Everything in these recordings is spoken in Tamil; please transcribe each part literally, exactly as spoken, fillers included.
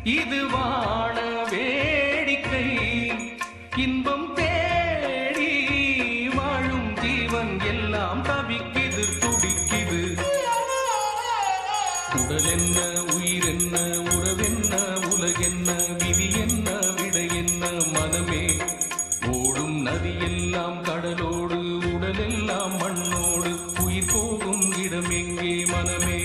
இது வாழ வேடிக்கை இன்பம் தேடி வாழும் ஜீவன் எல்லாம் தவிக்குது துடிக்குது. உடல் என்ன உயிர் என்ன உறவென்ன உலகென்ன விதி என்ன விடை என்ன மனமே ஓடும் நதி எல்லாம் கடலோடு உடல் எல்லாம் மண்ணோடு உயிர் போகும் இடம் எங்கே மனமே.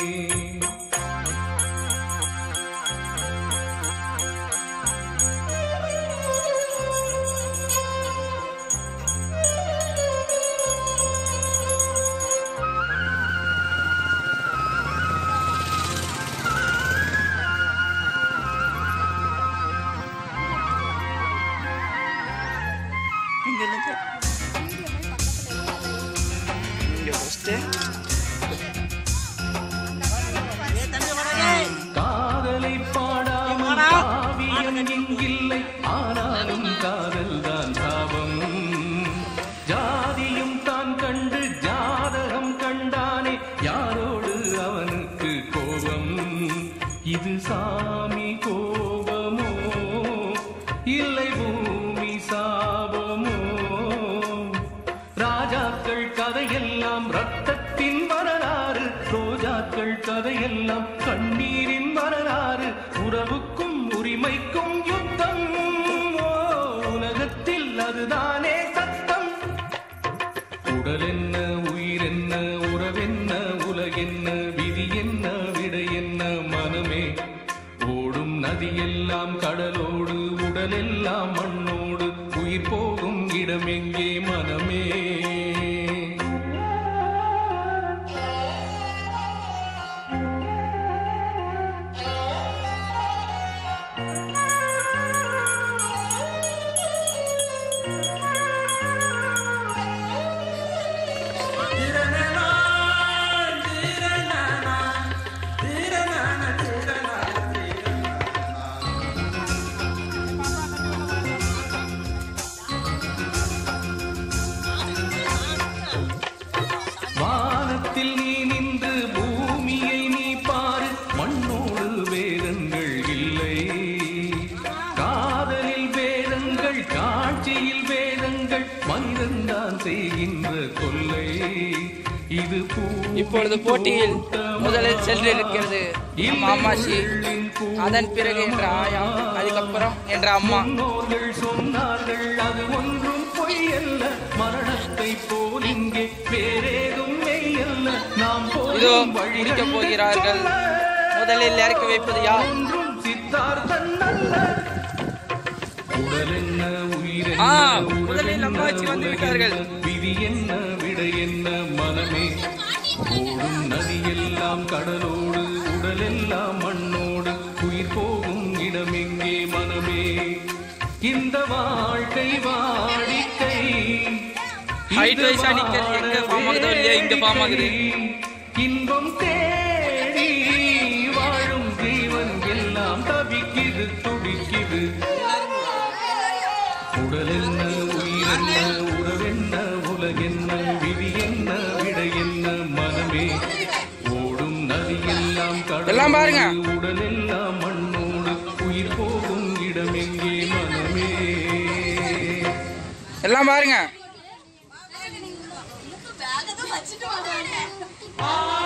காதலை பாடாமல் காவியம் இங்கில்லை ஆனாலும் காதல் தான் சாபம். ஜாதியும் தான் கண்டு ஜாதகம் கண்டானே யாரோடு அவனுக்கு கோபம். இது சாமி கோபமோ இல்லை பூமி சாபமோ. ராஜாக்கள் கதையெல்லாம் ரத்தத்தின் வரலாறு ரோஜாக்கள் கதையெல்லாம் கண்ணீரின் வரலாறு. உறவுக்கும் உரிமைக்கும் யுத்தம் உலகத்தில் அதுதானே சத்தம். உடல் என்ன உயிர் என்ன உறவென்ன உலகென்ன விதி என்ன விடை என்ன மனமே ஓடும் நதி எல்லாம் கடலோடு உடல் எல்லாம் மண்ணோடு உயிர் போகும் இடம் எங்கே மனமே. வானத்தில் நீ நின்று பூமியை நீ பாரு மண்ணோடு வேதங்கள் இல்லை. காதலில் வேதங்கள் காட்சியில் வேதங்கள் மனிதன்தான் செய்கின்ற கொல்லை. இது இப்பொழுது போட்டியில் முதலில் சென்றிருக்கிறது அம்மாச்சி, அதன் பிறகு என்ற ஆயா, அதுக்கப்புறம் என்ற அம்மா. சொன்னார்கள் அது ஒன்றும் பொய் அல்ல மரணத்தை போல் இங்கே வேறேதும் மெய்யல்ல. நாம் இதோ முடிக்க போகிறார்கள். முதலில் இறக்கி வைப்பது யார்? சித்தார்த்தன் அல்ல. உடல் என்ன உயிர் ஆ முதலில் அம்மாச்சி வந்து விட்டார்கள். விதி என்ன விடை என்ன மனமே ஓடும் நதி எல்லாம் கடலோடு உடல் எல்லாம் மண்ணோடு உயிர் போகும் இடம் எங்கே மனமே. இந்த வாழ்க்கை வாடிக்கை ஹைட் வைஸ் அடிக்கல் எங்க ஃபார்ம் ஆகுதோ இல்லையா இங்க ஃபார்ம் ஆகுது. இன்பம் தேடி வாழும் ஜீவன் எல்லாம் தவிக்குது துடிக்குது. உடல் என்ன உயிர் என்ன உறவென்ன உலகென்ன விதி என்ன விடை என்ன மனமே ஓடும் நதி எல்லாம் எல்லாம் பாருங்க. உடல் எல்லாம் மண்ணோடு உயிர் போகும் இடம் எங்கே மனமே. எல்லாம் பாருங்க. வச்சுட்டு